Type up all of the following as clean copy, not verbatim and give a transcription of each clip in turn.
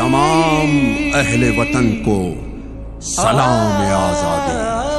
तमाम अहले वतन को सलाम आजादी।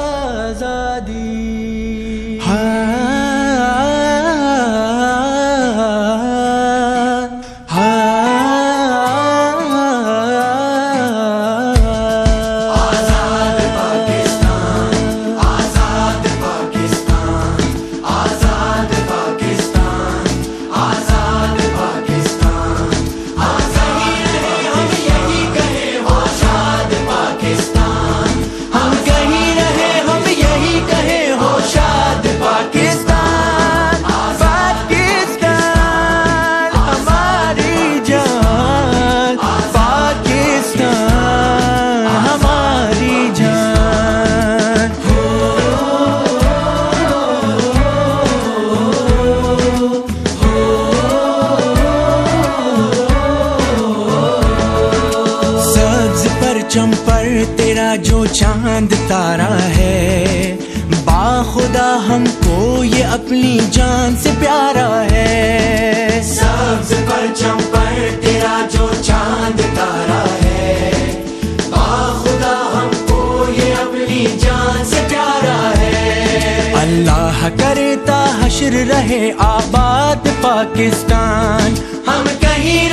चंपर तेरा जो चांद तारा है, बाखुदा हमको ये अपनी जान से प्यारा है। सब्ज परचम पर तेरा जो चांद तारा है, बाखुदा हमको ये अपनी जान से प्यारा है। अल्लाह करता हश्र रहे आबाद पाकिस्तान, हम कहीं